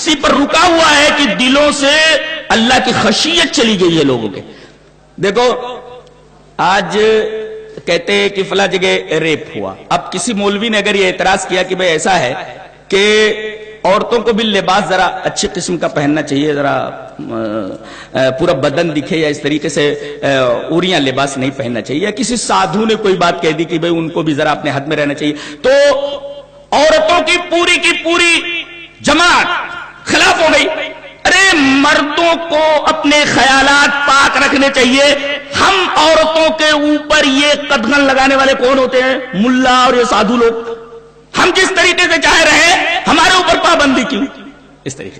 اسی پر رکا ہوا ہے کہ دلوں سے اللہ کی خشیت چلی گئی ہے لوگوں کے. دیکھو آج کہتے ہیں کہ فلاں جگہ ریپ ہوا. اب کسی مولوی نے اگر یہ اعتراض کیا کہ بھئی ایسا ہے کہ عورتوں کو بھی لباس ذرا اچھی قسم کا پہننا چاہیے, ذرا پورا بدن دکھے, یا اس طریقے سے اوریاں لباس نہیں پہننا چاہیے, یا کسی سادھو نے کوئی بات کہہ دی کہ بھئی ان کو بھی ذرا اپنے حد میں رہنا چاہیے, تو عورتوں کی پوری جماعت خلاف ہو گئی. ارے مردوں کو اپنے خیالات پاک رکھنے چاہیے. ہم عورتوں کے اوپر یہ قدغن لگانے والے کون ہوتے ہیں؟ ملا اور یہ سادھو لوگ. ہم جس طریقے سے چاہ رہے ہیں, ہمارے اوپر پابندی کیوں؟ اس طریقے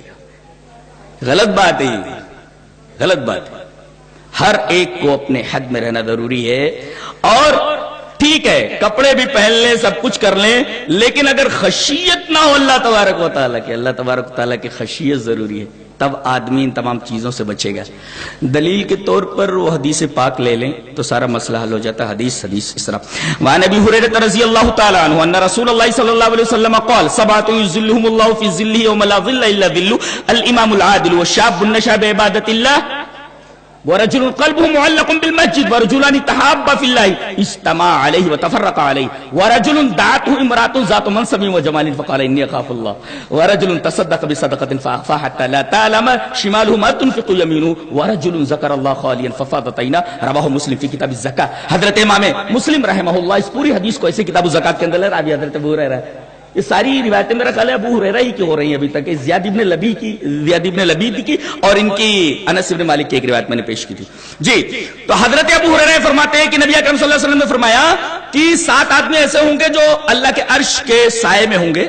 سے غلط بات ہے, غلط بات ہے. ہر ایک کو اپنے حد میں رہنا ضروری ہے. اور ٹھیک ہے کپڑے بھی پہن لیں, سب کچھ کر لیں, لیکن اگر خشیت نہ ہو اللہ تبارک و تعالیٰ کی, اللہ تبارک و تعالیٰ کی خشیت ضروری ہے, تب آدمی ان تمام چیزوں سے بچے گا. دلیل کے طور پر وہ حدیث پاک لے لیں تو سارا مسئلہ حل ہو جاتا ہے. حدیث اس طرح وعن ابی ہریرہ رضی اللہ تعالی عنہ ان رسول اللہ صلی اللہ علیہ وسلم قال سبعۃ یظلهم اللہ فی ظلہ یوم لا ظل الا ظلہ الامام العادل والشاب النشأ بعبادۃ اللہ ورجل قلبه معلق بالمسجد ورجلان تحابا في الله اجتمعا عليه وتفرقا عليه ورجل دعته امرأة ذات منصب وجمال فقال إني أخاف الله ورجل تصدق بصدقة فأخفاها حتى لا تعلم شماله ما تنفق يمينه ورجل ذكر الله خاليا ففاضت عيناه رواه مسلم في كتاب الزكاة. حضرت امام مسلم رحمہ اللہ اس پوری حدیث کو ایسے کتاب الزکاة کے اندر راوی حضرت ابو ہریرہ. یہ ساری روایتیں میرا خیال ہے ابو ہریرہ ہی کی ہو رہی ہیں ابھی تک. زیاد ابن لبید کی اور ان کی انس بن مالک کی ایک روایت میں نے پیش کی تھی. جی تو حضرت ابو ہریرہ فرماتے ہیں کہ نبی اکرم صلی اللہ علیہ وسلم نے فرمایا کہ 7 آدمی ایسے ہوں گے جو اللہ کے عرش کے سائے میں ہوں گے,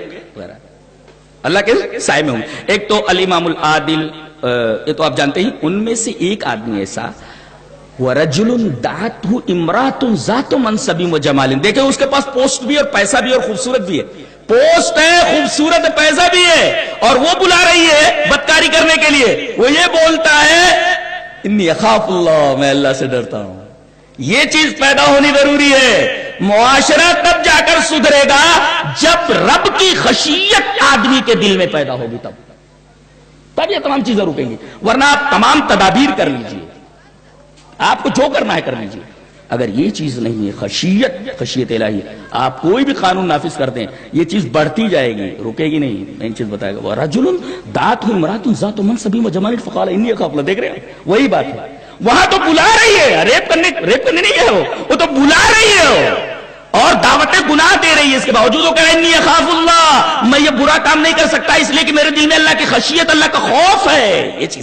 اللہ کے سائے میں ہوں گے. ایک تو الامام العادل, یہ تو آپ جانتے ہیں. ان میں سے ایک آدمی ایسا وَرَجُلٌ دَعَتْهُ امْرَأَةٌ ذَاتُ مَنْصَبٍ وَجَمَالٍ. دیکھیں اس کے پاس پوسٹ بھی اور پیسہ بھی اور خوبصورت بھی ہے. پوسٹ ہے, خوبصورت پیسہ بھی ہے, اور وہ بلا رہی ہے بدکاری کرنے کے لیے. وہ یہ بولتا ہے انی اخاف اللہ, میں اللہ سے ڈرتا ہوں. یہ چیز پیدا ہونی ضروری ہے. معاشرہ تب جا کر سدھرے گا جب رب کی خشیت آدمی کے دل میں پیدا ہوگی, تب یہ تمام چیزیں رکیں گی. ورنہ آپ تمام تدابیر کر لیجئے, آپ کو جو کرنا ہے کر لیجئے. اگر یہ چیز نہیں ہے خشیت الہی, آپ کوئی بھی قانون نافذ کر دیں یہ چیز بڑھتی جائے گی, رکے گی نہیں. میں ان چیز بتائے گا رجل دعته امرأة ذات منصب وجمال فقال انی اخاف اللہ. دیکھ رہے ہیں وہی بات ہے. وہاں تو بلا رہی ہے, ریپ کرنے نہیں گئے ہو, وہ تو بلا رہی ہے اور دعوت گناہ دے رہی ہے. اس کے باوجود وہ کہہ رہا ہے انی اخاف اللہ, میں یہ برا کام نہیں کر سکتا اس لیے کہ میرے دل میں اللہ کی خشیت, اللہ کا خوف ہے. یہ چیز